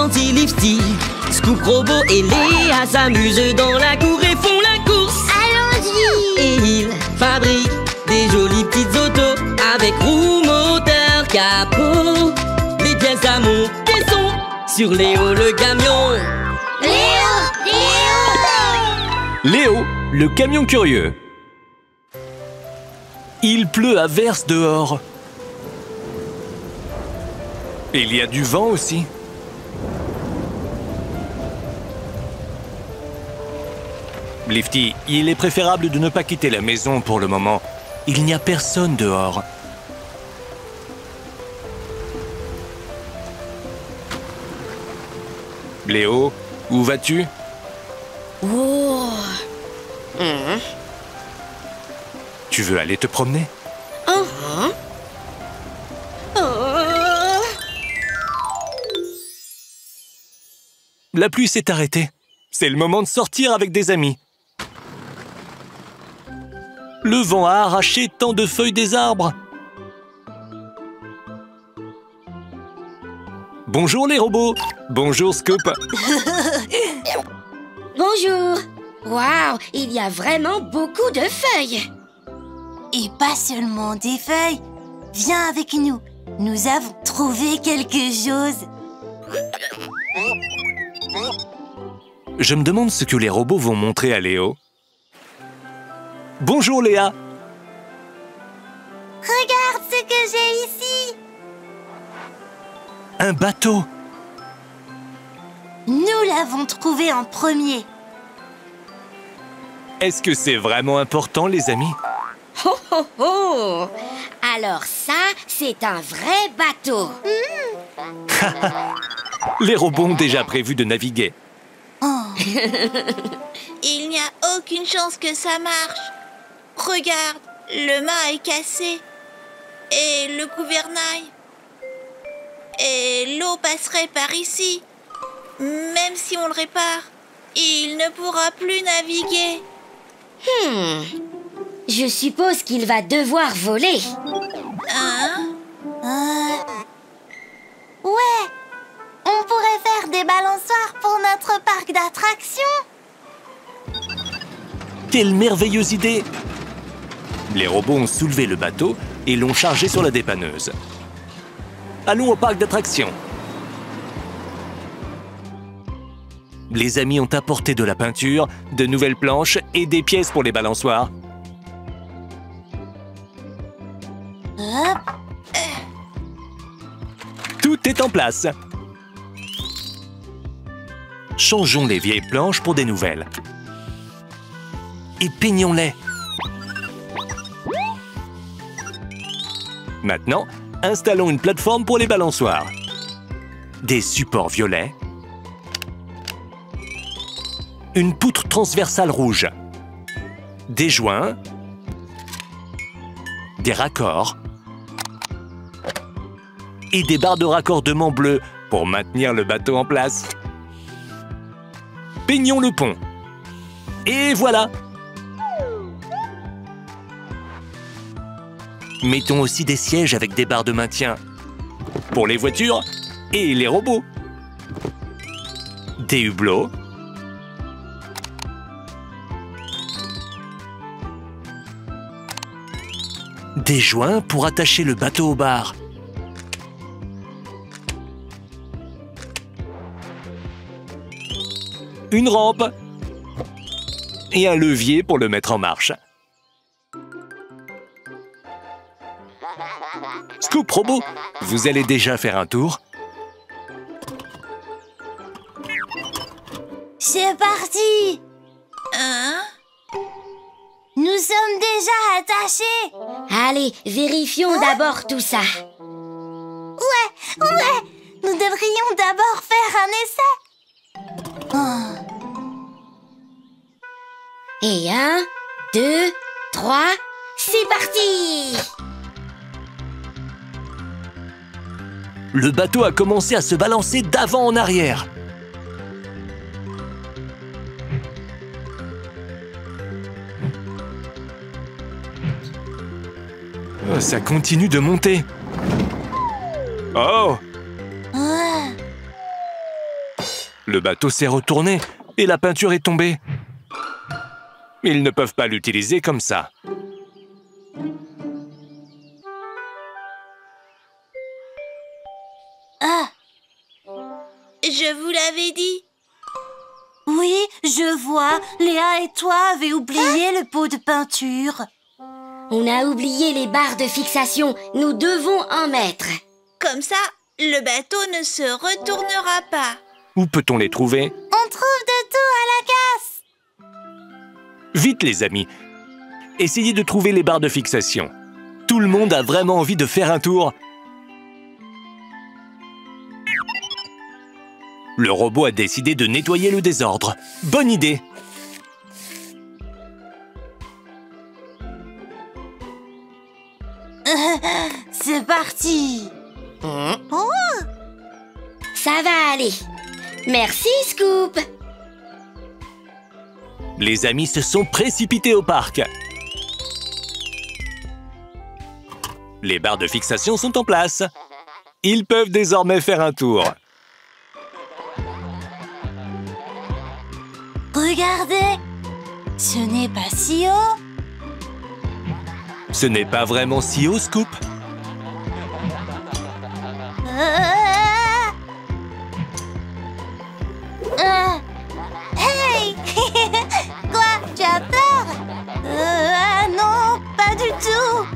Sandy, Lifty, Scoop, Robo et Léa s'amusent dans la cour et font la course. Allons-y! Et ils fabriquent des jolies petites autos avec roues, moteur, capot. Les pièces à monter sont sur Léo le camion. Léo! Léo! Léo, le camion curieux. Il pleut à verse dehors. Il y a du vent aussi. Lifty, il est préférable de ne pas quitter la maison pour le moment. Il n'y a personne dehors. Léo, où vas-tu? Oh. Tu veux aller te promener? Oh. La pluie s'est arrêtée. C'est le moment de sortir avec des amis. Le vent a arraché tant de feuilles des arbres. Bonjour les robots. Bonjour Scoop. Bonjour! Waouh, il y a vraiment beaucoup de feuilles! Et pas seulement des feuilles. Viens avec nous. Nous avons trouvé quelque chose. Je me demande ce que les robots vont montrer à Léo. Bonjour Léa. Regarde ce que j'ai ici. Un bateau. Nous l'avons trouvé en premier. Est-ce que c'est vraiment important, les amis? Oh oh oh! Alors ça, c'est un vrai bateau! Les robots ont déjà prévu de naviguer. Il n'y a aucune chance que ça marche. Regarde, le mât est cassé. Et le gouvernail. Et l'eau passerait par ici. Même si on le répare, il ne pourra plus naviguer. Je suppose qu'il va devoir voler. Hein? Ouais, on pourrait faire des balançoires pour notre parc d'attractions. Quelle merveilleuse idée! Les robots ont soulevé le bateau et l'ont chargé sur la dépanneuse. Allons au parc d'attractions. Les amis ont apporté de la peinture, de nouvelles planches et des pièces pour les balançoires. Hop. Tout est en place. Changeons les vieilles planches pour des nouvelles. Et peignons-les. Maintenant, installons une plateforme pour les balançoires. Des supports violets. Une poutre transversale rouge. Des joints. Des raccords. Et des barres de raccordement bleues pour maintenir le bateau en place. Peignons le pont. Et voilà! Mettons aussi des sièges avec des barres de maintien. Pour les voitures et les robots. Des hublots. Des joints pour attacher le bateau aux barres. Une rampe. Et un levier pour le mettre en marche. Scoop Robot, vous allez déjà faire un tour? C'est parti! Hein? Nous sommes déjà attachés. Allez, vérifions d'abord tout ça. Ouais, nous devrions d'abord faire un essai. Et 1, 2, 3, c'est parti! Le bateau a commencé à se balancer d'avant en arrière. Ça continue de monter. Oh! Le bateau s'est retourné et la peinture est tombée. Ils ne peuvent pas l'utiliser comme ça. Ah, Je vous l'avais dit. oui, je vois. Léa et toi avez oublié le pot de peinture. On a oublié les barres de fixation. Nous devons en mettre. Comme ça, le bateau ne se retournera pas. Où peut-on les trouver? On trouve de tout à la casse. Vite les amis! Essayez de trouver les barres de fixation. Tout le monde a vraiment envie de faire un tour. Le robot a décidé de nettoyer le désordre. Bonne idée! C'est parti. Ça va aller. Merci, Scoop. Les amis se sont précipités au parc. Les barres de fixation sont en place. Ils peuvent désormais faire un tour. Regardez, ce n'est pas si haut. Ce n'est pas vraiment si haut, Scoop. Hey. Quoi, tu as peur? Non, pas du tout.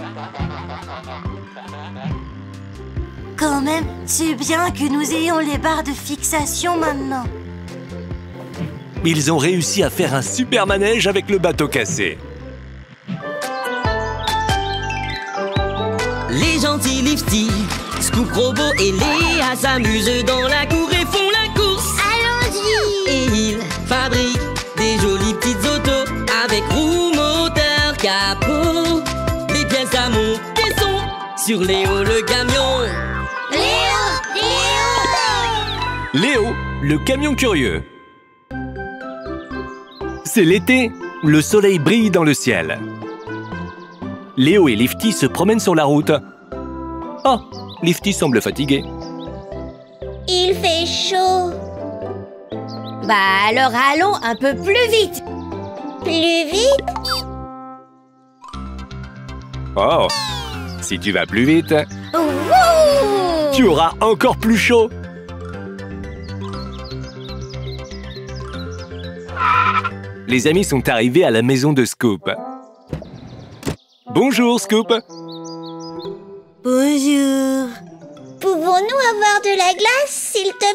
Quand même, c'est bien que nous ayons les barres de fixation maintenant. Ils ont réussi à faire un super manège avec le bateau cassé. Les gentils Lifty, Scoop Robot et Léa s'amusent dans la cour et font la course. Allons-y. Et ils fabriquent des jolies petites autos avec roues, moteur, capot. Des pièces à monter sur Léo le camion. Léo, le camion curieux. C'est l'été, le soleil brille dans le ciel. Léo et Lifty se promènent sur la route. Oh, Lifty semble fatigué. Il fait chaud. Bah alors allons un peu plus vite. Plus vite? Oh, si tu vas plus vite, Wouh! tu auras encore plus chaud. Les amis sont arrivés à la maison de Scoop. Bonjour, Scoop. Bonjour. Pouvons-nous avoir de la glace, s'il te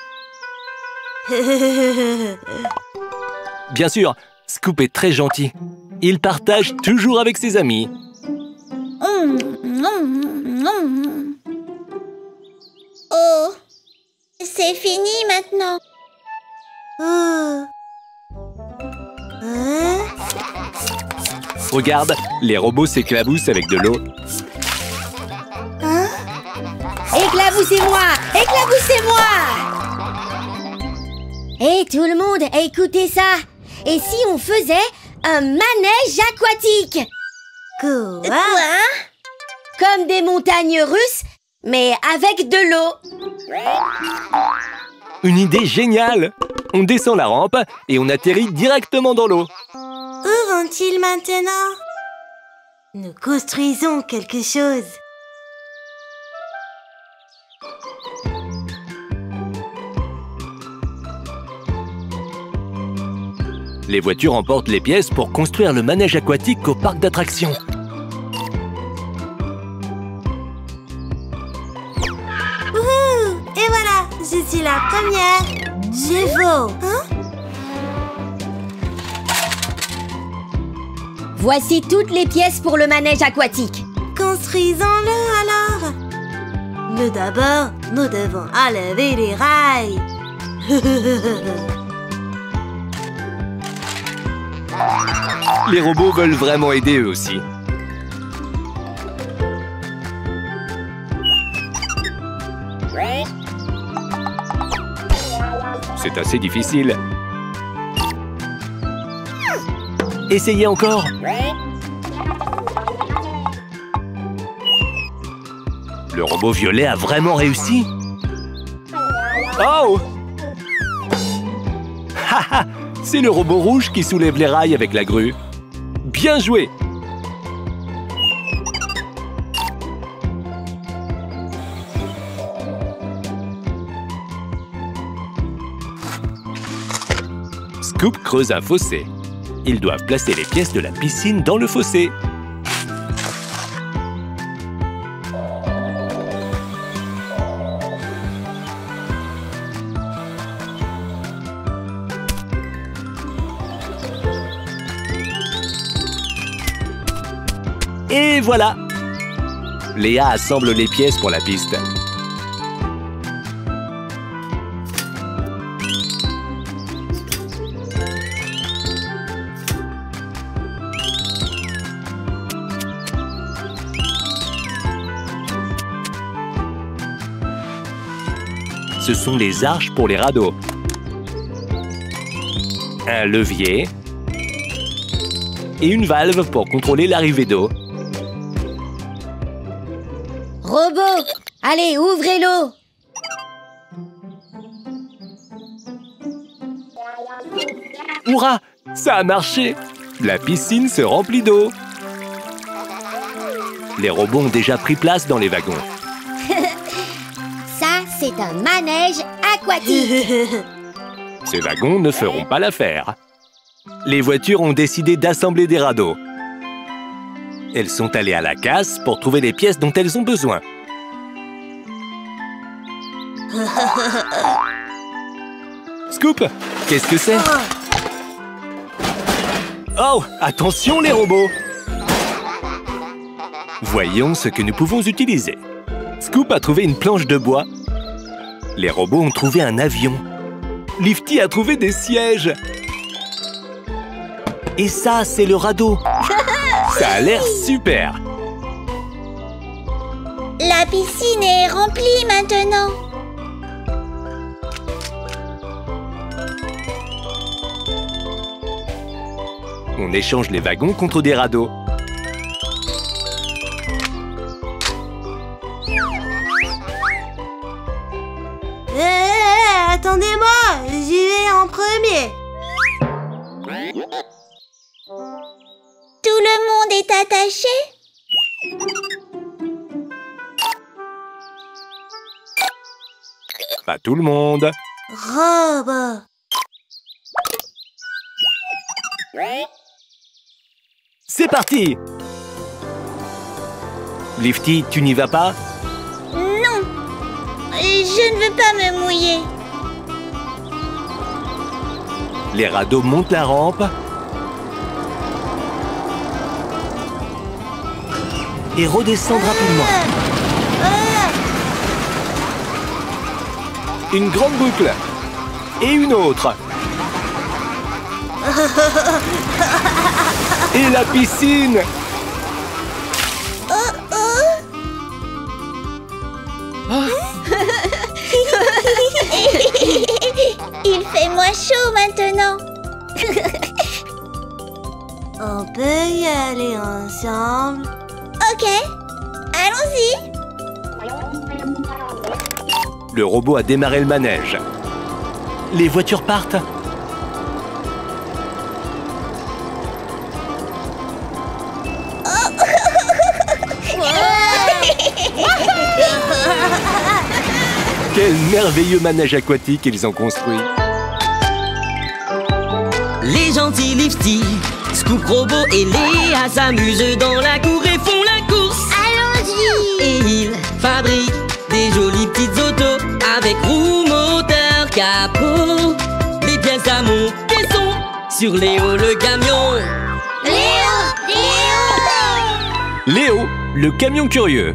plaît? Bien sûr, Scoop est très gentil. Il partage toujours avec ses amis. Oh, c'est fini maintenant. Oh. Hein? Regarde, les robots s'éclaboussent avec de l'eau. Éclaboussez-moi! Éclaboussez-moi! Hé, tout le monde, écoutez ça! Et si on faisait un manège aquatique? Quoi? Comme des montagnes russes, mais avec de l'eau. Une idée géniale! On descend la rampe et on atterrit directement dans l'eau. Où vont-ils maintenant? Nous construisons quelque chose. Les voitures emportent les pièces pour construire le manège aquatique au parc d'attractions. Wouhou! Et voilà, je suis la première. Je vaux. Hein? Voici toutes les pièces pour le manège aquatique. Construisons-le alors. Mais d'abord, nous devons enlever les rails. Les robots veulent vraiment aider eux aussi. C'est assez difficile. Essayez encore. Le robot violet a vraiment réussi. Oh! Ah ah, c'est le robot rouge qui soulève les rails avec la grue. Bien joué! Scoop creuse un fossé. Ils doivent placer les pièces de la piscine dans le fossé. Et voilà! Léa assemble les pièces pour la piste. Ce sont les arches pour les radeaux. Un levier et une valve pour contrôler l'arrivée d'eau. Robot, allez, ouvrez-l'eau. Hurrah! Ça a marché! La piscine se remplit d'eau. Les robots ont déjà pris place dans les wagons. Ça, c'est un manège aquatique. Ces wagons ne feront pas l'affaire. Les voitures ont décidé d'assembler des radeaux. Elles sont allées à la casse pour trouver les pièces dont elles ont besoin. Scoop, qu'est-ce que c'est? Oh, attention les robots! Voyons ce que nous pouvons utiliser. Scoop a trouvé une planche de bois. Les robots ont trouvé un avion. Lifty a trouvé des sièges. Et ça, c'est le radeau. Ça a l'air super. La piscine est remplie maintenant. On échange les wagons contre des radeaux. Attendez-moi, j'y vais en premier. Tout le monde est attaché? Pas tout le monde. Robot. C'est parti! Lifty, tu n'y vas pas? Non, je ne veux pas me mouiller. Les radeaux montent la rampe et redescendent rapidement. Une grande boucle et une autre. Et la piscine. Il fait moins chaud maintenant. On peut y aller ensemble. Ok, allons-y. Le robot a démarré le manège. Les voitures partent. Quel merveilleux manège aquatique ils ont construit. Les gentils Lifty, Scoop Robot et Léa s'amusent dans la cour et font la course. Allons-y. Et ils fabriquent des jolies petites autos avec roues, moteur, capot. Les pièces à monter sont sur Léo le camion. Léo, le camion curieux.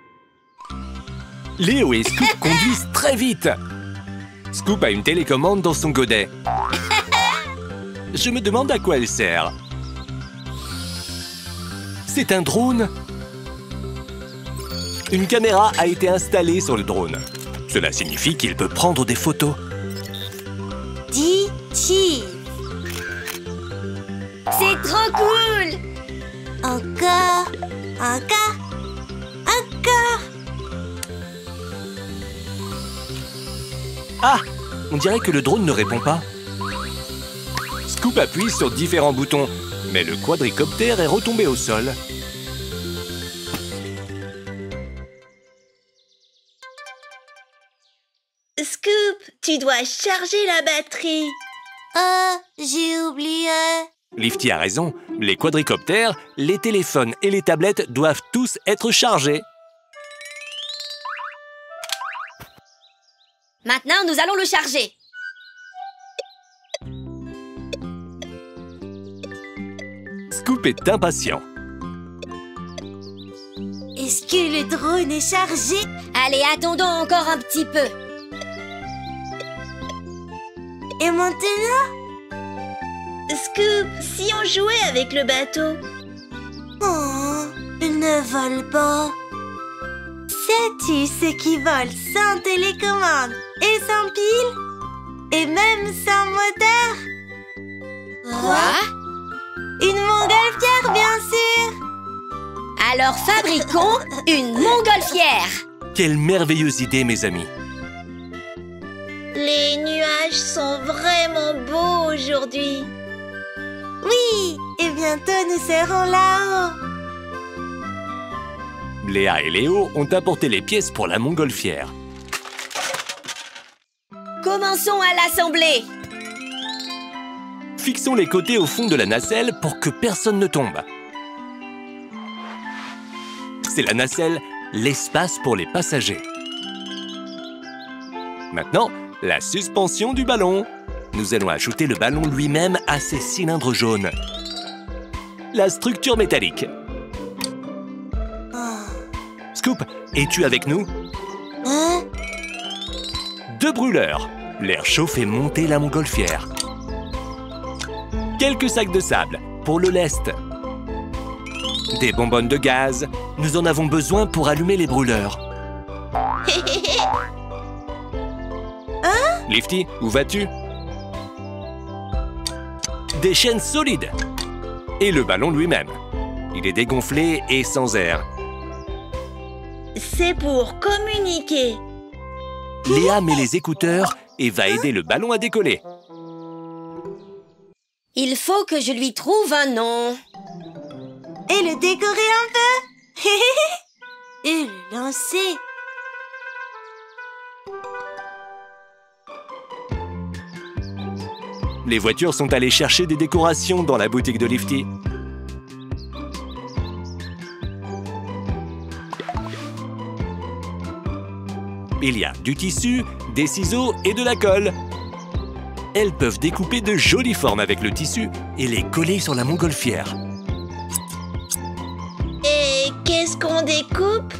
Léo et Scoop conduisent très vite. Scoop a une télécommande dans son godet. Je me demande à quoi elle sert. C'est un drone. Une caméra a été installée sur le drone. Cela signifie qu'il peut prendre des photos. Cheese. C'est trop cool. Encore. Ah! On dirait que le drone ne répond pas. Scoop appuie sur différents boutons, mais le quadricoptère est retombé au sol. Scoop, tu dois charger la batterie. Oh, j'ai oublié. Lifty a raison, les quadricoptères, les téléphones et les tablettes doivent tous être chargés. Maintenant, nous allons le charger. Scoop est impatient. Est-ce que le drone est chargé? Allez, attendons encore un petit peu. Et maintenant? Scoop, si on jouait avec le bateau? Oh, il ne vole pas. Sais-tu ce qui vole sans télécommande et sans pile? Et même sans moteur? Quoi? Une montgolfière, bien sûr! Alors fabriquons une montgolfière. Quelle merveilleuse idée, mes amis. Les nuages sont vraiment beaux aujourd'hui. Oui, et bientôt nous serons là-haut. Léa et Léo ont apporté les pièces pour la montgolfière. Commençons à l'assembler. Fixons les côtés au fond de la nacelle pour que personne ne tombe. C'est la nacelle, l'espace pour les passagers. Maintenant, la suspension du ballon. Nous allons ajouter le ballon lui-même à ses cylindres jaunes. La structure métallique. Scoop, es-tu avec nous? Hein? 2 brûleurs. L'air chaud fait monter la montgolfière. Quelques sacs de sable pour le lest. Des bonbonnes de gaz. Nous en avons besoin pour allumer les brûleurs. Lifty, où vas-tu? Des chaînes solides. Et le ballon lui-même. Il est dégonflé et sans air. C'est pour communiquer. Léa met les écouteurs et va aider le ballon à décoller. Il faut que je lui trouve un nom. Et le décorer un peu. Et le lancer. Les voitures sont allées chercher des décorations dans la boutique de Lifty. Il y a du tissu, des ciseaux et de la colle. Elles peuvent découper de jolies formes avec le tissu et les coller sur la montgolfière. Et qu'est-ce qu'on découpe?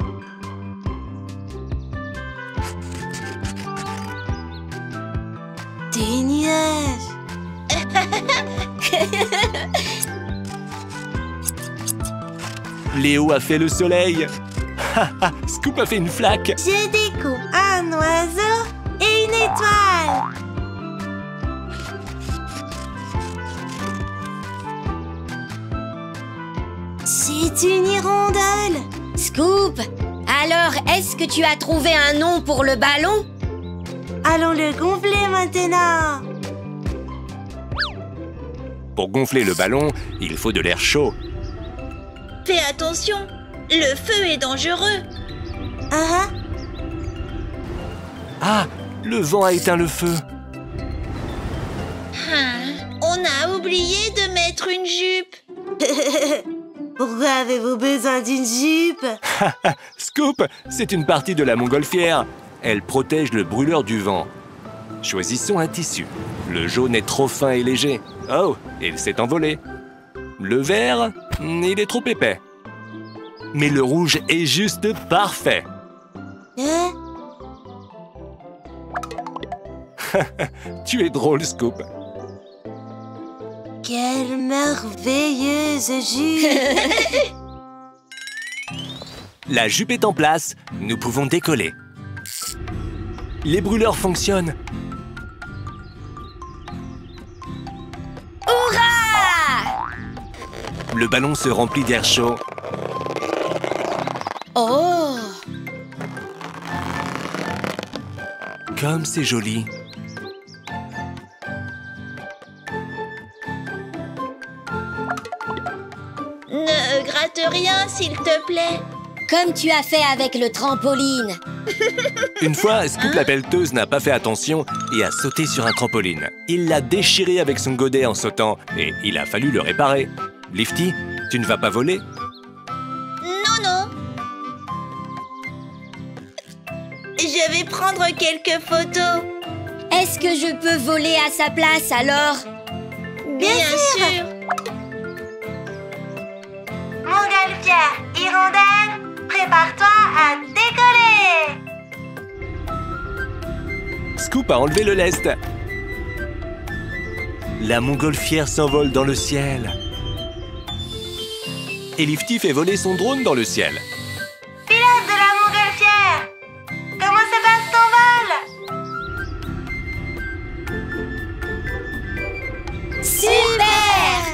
Des nuages. Léo a fait le soleil. Scoop a fait une flaque. Je découpe un oiseau et une étoile. C'est une hirondelle. Scoop, alors est-ce que tu as trouvé un nom pour le ballon? Allons le gonfler maintenant. Pour gonfler le ballon, il faut de l'air chaud. Fais attention, le feu est dangereux. Ah, le vent a éteint le feu. On a oublié de mettre une jupe. Pourquoi avez-vous besoin d'une jupe? Scoop, c'est une partie de la montgolfière. Elle protège le brûleur du vent. Choisissons un tissu. Le jaune est trop fin et léger. Oh, il s'est envolé. Le vert, il est trop épais. Mais le rouge est juste parfait. Hein? Tu es drôle, Scoop. Quelle merveilleuse jupe! La jupe est en place, nous pouvons décoller. Les brûleurs fonctionnent. Hurrah! Le ballon se remplit d'air chaud. Oh! Comme c'est joli. rien, s'il te plaît. Comme tu as fait avec le trampoline. Une fois, Scoop la pelleteuse n'a pas fait attention et a sauté sur un trampoline. Il l'a déchiré avec son godet en sautant et il a fallu le réparer. Lifty, tu ne vas pas voler? Non, non. Je vais prendre quelques photos. Est-ce que je peux voler à sa place alors? Bien sûr. Montgolfière, hirondelle, prépare-toi à décoller! Scoop a enlevé le lest. La montgolfière s'envole dans le ciel. Et Lifty fait voler son drone dans le ciel. Pilote de la montgolfière! Comment se passe ton vol? Super!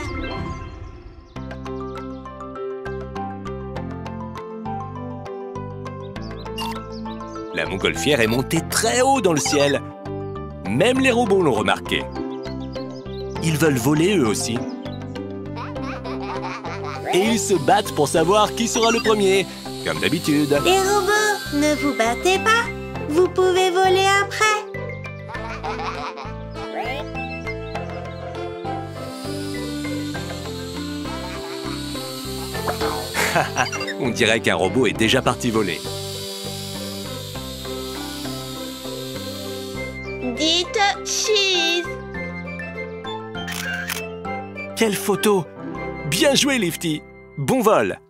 La montgolfière est montée très haut dans le ciel. Même les robots l'ont remarqué. Ils veulent voler eux aussi. Et ils se battent pour savoir qui sera le premier, comme d'habitude. Les robots, ne vous battez pas. Vous pouvez voler après. On dirait qu'un robot est déjà parti voler. Dites cheese. Quelle photo! Bien joué, Lifty! Bon vol!